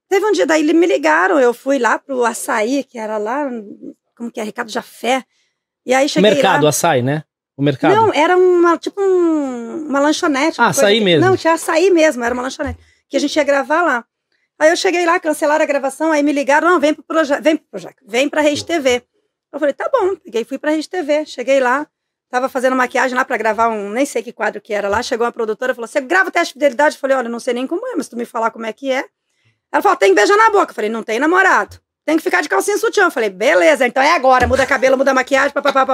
Teve um dia, daí me ligaram, eu fui lá pro Açaí, que era lá, como que é, Ricardo Jafé. E aí cheguei Mercado, lá. Açaí, né? O mercado. Não, era uma lanchonete. Ah, Açaí mesmo. Não, tinha Açaí mesmo, era uma lanchonete. Que a gente ia gravar lá. Aí eu cheguei lá, cancelaram a gravação, aí me ligaram, não, vem pro projeto, vem pra Rede TV. Eu falei, tá bom, peguei, fui pra Rede TV, cheguei lá, tava fazendo maquiagem lá pra gravar nem sei que quadro que era lá, chegou uma produtora, falou, você grava o teste de fidelidade? Eu falei, olha, não sei nem como é, mas se tu me falar como é que é. Ela falou, tem que beijar na boca. Eu falei, não tem namorado. Tem que ficar de calcinha e sutiã. Eu falei, beleza, então é agora, muda cabelo, muda maquiagem, papapá.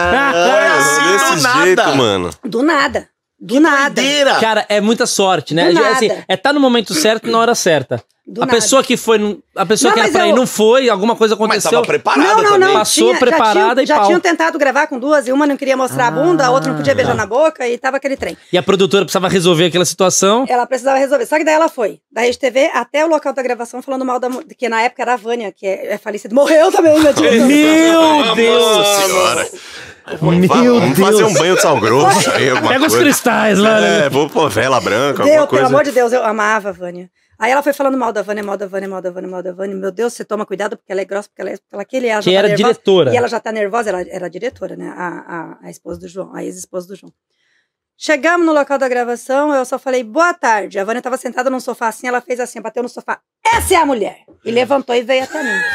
Desse jeito, mano. Do nada. Do nada. Doideira. Cara, é muita sorte, né? Do Assim, nada. tá no momento certo e na hora certa. Do a nada. pessoa que foi, a pessoa Não, que era mas pra ir eu- não foi, alguma coisa Mas aconteceu. tava preparada Não, também. Passou preparada e já pau. tinham tentado gravar com duas e uma não queria mostrar a bunda, a outra não podia beijar na boca e tava aquele trem. E a produtora precisava resolver aquela situação. Ela precisava resolver. Só que daí ela foi da Rede TV até o local da gravação falando mal da que na época era a Vânia, que é falecida. Morreu também, meu Deus. Meu Deus! Nossa senhora. Meu Vamos Deus! fazer um banho de sal grosso aí, alguma Pega os coisa. cristais lá, né? Vou pôr vela branca, Deu, alguma pelo coisa. amor de Deus, eu amava a Vânia. Aí ela foi falando mal da Vânia. Meu Deus, você toma cuidado porque ela é grossa, porque ela é aquele. Ela Que já era nervosa, diretora. E ela já tá nervosa, ela era diretora, né? A esposa do João, a ex-esposa do João. Chegamos no local da gravação, eu só falei, boa tarde. A Vânia tava sentada num sofá assim, ela fez assim, bateu no sofá. Essa é a mulher! E levantou e veio até mim.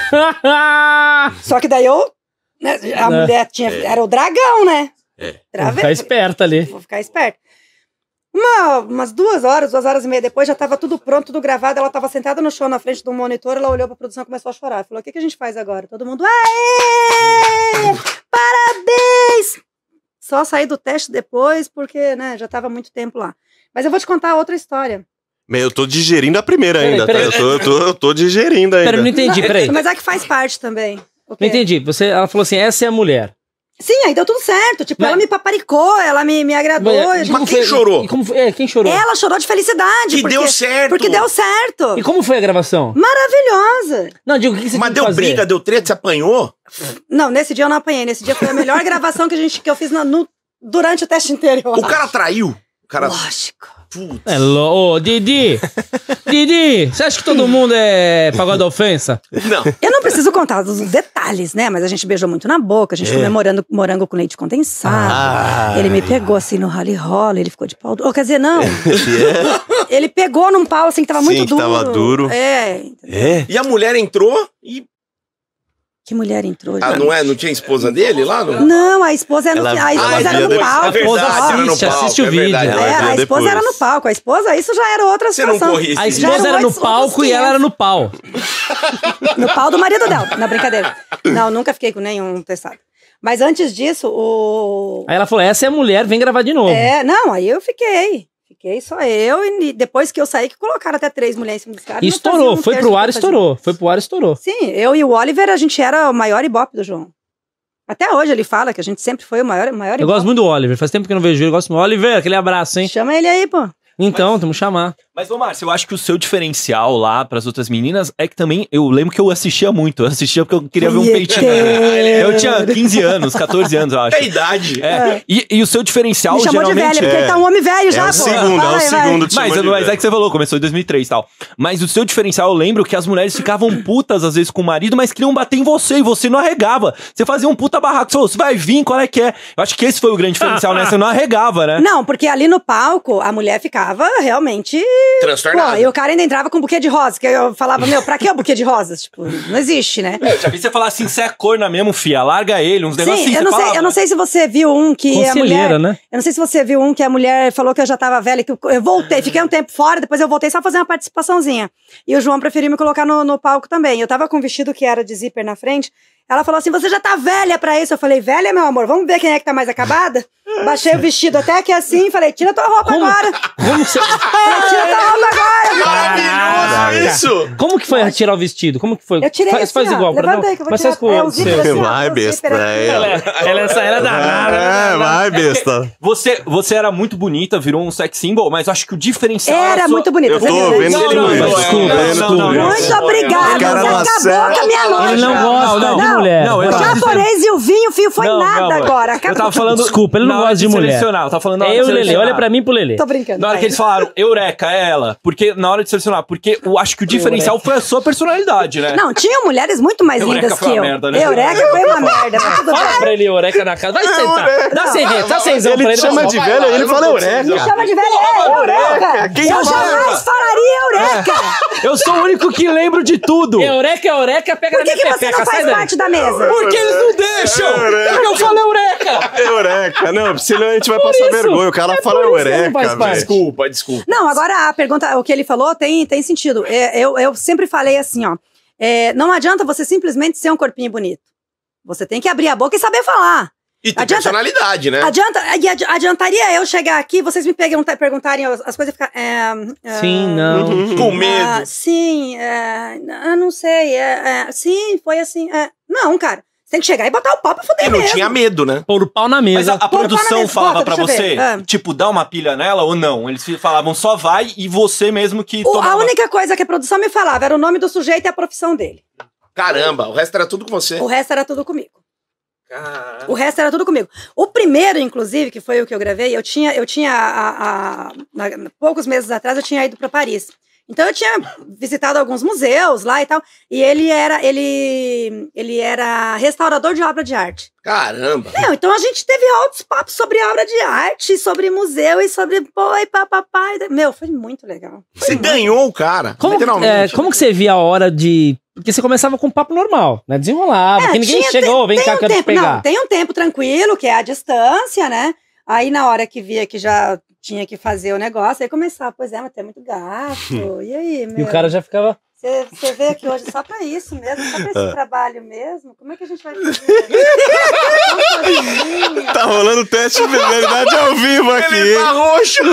Só que daí eu, né, a mulher era o dragão, né? Vou ficar esperta ali. Vou ficar esperta. Umas 2 horas e meia depois, já estava tudo pronto, tudo gravado. Ela estava sentada no chão, na frente do monitor, ela olhou para a produção e começou a chorar. Falou, o que a gente faz agora? Todo mundo, aê! Parabéns! Só saí do teste depois, porque, né, já estava muito tempo lá. Mas eu vou te contar outra história. Eu tô digerindo a primeira Peraí, ainda, peraí. tá? Eu tô digerindo ainda. Pera, eu não entendi, peraí. Mas é que faz parte também. O quê? Não entendi. Ela falou assim, essa é a mulher. Sim, aí deu tudo certo. Tipo, Mas- ela me paparicou, ela me agradou. Mas a gente- Mas quem chorou? E como foi? Quem chorou? Ela chorou de felicidade. Que deu certo. Porque deu certo. E como foi a gravação? Maravilhosa. Não, digo, o que você Mas tinha deu que fazer? briga, deu treta, você apanhou? Não, nesse dia eu não apanhei. Nesse dia foi a melhor gravação que eu fiz durante o teste inteiro. O cara traiu. O cara... Lógico. Putz. Ô, Didi! Didi, você acha que todo mundo é pagode da ofensa? Não. Eu não preciso contar os detalhes, né? Mas a gente beijou muito na boca, a gente comeu morango com leite condensado. Ele me pegou assim no rally-roll, ele ficou de pau duro. Quer dizer, não. Ele pegou num pau assim que tava muito que duro. tava duro. É. E a mulher entrou e... Que mulher entrou, Ah, gente. não é? Não tinha esposa dele lá? Não? Não, a esposa era no, Ela- a esposa ela era via no depois. palco. É verdade, Assiste, era no palco, assiste o é vídeo. verdade. Ela É, via a esposa depois. era no palco. A esposa, isso já era outra Você não situação. corria esse A risco. esposa Já era eram no palco outros e ela 500. era no pau. No pau do marido dela, na brincadeira. Não, nunca fiquei com nenhum testado. Mas antes disso, Aí ela falou, essa é a mulher, vem gravar de novo. não, aí eu fiquei. Fiquei só eu e depois que eu saí, que colocaram até 3 mulheres em cima dos caras. E não estourou, faziam um foi terço pro do ar, que eu fazia. estourou. Foi pro ar, estourou. Sim, eu e o Oliver, a gente era o maior ibope do João. Até hoje ele fala que a gente sempre foi o maior Eu ibope. gosto muito do Oliver, faz tempo que eu não vejo ele, eu gosto muito. Oliver, aquele abraço, hein? Chama ele aí, pô. Então, temos que chamar. Mas, ô Márcio, eu acho que o seu diferencial lá pras outras meninas é que também, eu lembro que eu assistia muito. Eu assistia porque eu queria ver um peitinho. Eu tinha 15 anos, 14 anos, eu acho. É idade. É. E o seu diferencial, Me chamou de geralmente... velho, porque ele tá um homem velho já, É o pô. segundo, Fala aí, vai. segundo. Mas é que você falou, começou em 2003 e tal. Mas o seu diferencial, eu lembro que as mulheres ficavam putas às vezes com o marido, mas queriam bater em você e você não arregava. Você fazia um puta barraco, você falou, você vai vir, qual é que é? Eu acho que esse foi o grande diferencial, né? Você não arregava, né? Não, porque ali no palco, a mulher ficava realmente... Transtornado. Pô, e o cara ainda entrava com buquê de rosas, que eu falava, meu, pra que o buquê de rosas? Tipo, não existe, né? Eu já vi você falar assim, você é corna mesmo, fia, larga ele, uns negócios Sim, assim. eu não sei se você viu um que a Conselheira, mulher... né? Eu não sei se você viu um que a mulher falou que eu já tava velha, que eu voltei, fiquei um tempo fora, depois eu voltei só fazer uma participaçãozinha. E o João preferiu me colocar no palco também. Eu tava com um vestido que era de zíper na frente, ela falou assim, você já tá velha pra isso? Eu falei, velha, meu amor, vamos ver quem é que tá mais acabada? Baixei o vestido até aqui assim, falei, tira tua roupa agora. Como você... Falei, tira tua roupa agora. Maravilhoso isso! Como que foi tirar o vestido? Como que foi? Eu tirei faz, assim, faz ó, igual pra levanta não. aí que eu vou Mas tirar. faz com É, o o zíper seu. assim, ó. Vai, o besta. zíper aqui. Ela é danada. Vai, besta. Você era muito bonita, virou um sex symbol, mas eu acho que o diferencial Era sua- muito bonita. Eu você tô viu, né? vendo Não, tudo não, isso. desculpa, Vendo não, desculpa. Muito obrigada. Cara, Você acabou com a minha noite. Ele não gosta de mulher. Não, eu O tava japonês e o vinho, filho, foi Não, nada calma. agora. Eu Acabou. tava falando. Desculpa, ele não na hora gosta de mulher. selecionar, eu tava falando na hora Eu, de Lelê, selecionar. olha pra mim pro Lelê. Tô brincando. Na hora que vai. eles falaram, Eureka, é ela. Porque na hora de selecionar, porque eu acho que o diferencial foi a sua personalidade, né? Não, tinham mulheres muito mais Eureka lindas foi que uma eu. merda, né? Eureka foi uma merda, mas tudo Fala bem. pra ele, Eureka, na casa. Vai sentar. Dá seisão pra Ele ele. chama de velho, aí ele fala Me Eureka. chama de velha, Eureka. Quem Eu fala? jamais falaria Eureka. Eu sou o único que lembro de tudo. Eureka, pega Por na que minha você pepeca, não sai faz daí. parte da mesa? Porque eles não deixam. Eureka. Eu falo Eureka. Eureka. Não, senão a gente vai passar isso. vergonha. O cara fala por isso que ele não faz Eureka, parte. velho. Desculpa. Não, agora a pergunta, o que ele falou tem sentido. Eu sempre falei assim, ó. Não adianta você simplesmente ser um corpinho bonito. Você tem que abrir a boca e saber falar. E tem Adianta- personalidade, né? Adiantaria eu chegar aqui, vocês me perguntarem as coisas e ficar. Sim, não. Com medo. Sim, eu não sei. Sim, foi assim. Não, cara. Você tem que chegar e botar o pau pra E fuder não mesmo. tinha medo, né? Pôr o pau na Mas mesa. a produção mesa, falava bota, pra deixa eu você, ver. tipo, dá uma pilha nela ou não? Eles falavam só vai e você mesmo que A tomava. única coisa que a produção me falava era o nome do sujeito e a profissão dele. Caramba, o resto era tudo com você. O resto era tudo comigo. Caramba. O resto era tudo comigo. O primeiro, inclusive, que foi o que eu gravei, eu tinha poucos meses atrás, eu tinha ido para Paris. Então eu tinha visitado alguns museus lá e tal, e ele era restaurador de obra de arte. Caramba. Não, então a gente teve altos papos sobre obra de arte, sobre museu e sobre boi, papapá. Meu, foi muito legal. Você ganhou o cara, Como literalmente. que você via a hora de... Porque você começava com um papo normal, né? Desenrolava, que ninguém chegou, vem cá, quero te pegar. Não, tem um tempo tranquilo, que é a distância, né? Aí na hora que via que já tinha que fazer o negócio, aí começava, pois é, mas tem muito gasto. E aí, meu? E o cara já ficava... Você veio aqui hoje só pra isso mesmo, só pra esse trabalho mesmo? Como é que a gente vai fazer? Tá rolando teste de fidelidade ao vivo aqui. Ele tá roxo.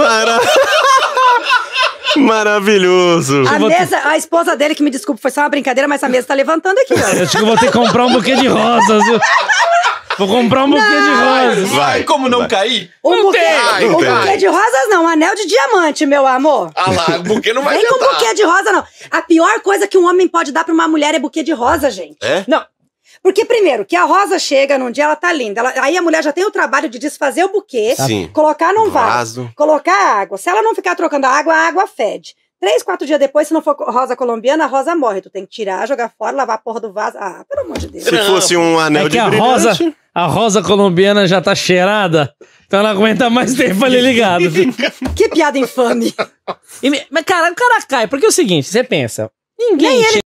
Maravilhoso. A esposa dele, que me desculpe, foi só uma brincadeira, mas essa mesa tá levantando aqui, ó. Eu acho que eu vou ter que comprar um buquê de rosas, viu? Vou comprar um buquê de rosas. Vai. Como não vai. cair? Um buquê, tem. um buquê de rosas não, um anel de diamante, meu amor. Ah lá, porque não vai Vem com adiantar. buquê de rosa, não. A pior coisa que um homem pode dar pra uma mulher é buquê de rosa, gente. É? Não. Porque, primeiro, que a rosa chega num dia, ela tá linda. Aí a mulher já tem o trabalho de desfazer o buquê, Sim. colocar num vaso, Vaso. colocar água. Se ela não ficar trocando a água fede. 3, 4 dias depois, se não for rosa colombiana, a rosa morre. Tu tem que tirar, jogar fora, lavar a porra do vaso. Ah, pelo amor de Deus. Se fosse um anel É de que brilhante... a rosa colombiana já tá cheirada, então ela aguenta mais tempo ali ligado. Filho. Que piada infame. Mas, cara, o cara cai, porque é o seguinte, você pensa, ninguém